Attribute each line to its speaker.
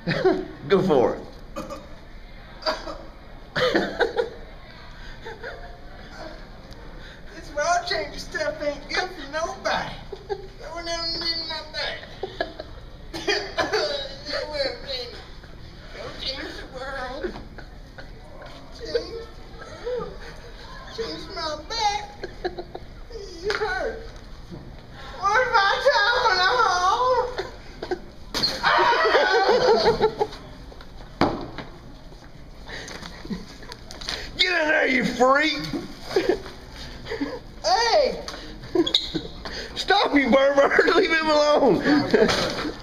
Speaker 1: Go for it.
Speaker 2: This raw changer stuff ain't good for nobody. Going down and in my back. Don't change the world. Change my back. You hurt. What if I
Speaker 1: Get in there, you freak!
Speaker 2: Hey!
Speaker 1: Stop, you Berber! Leave him alone!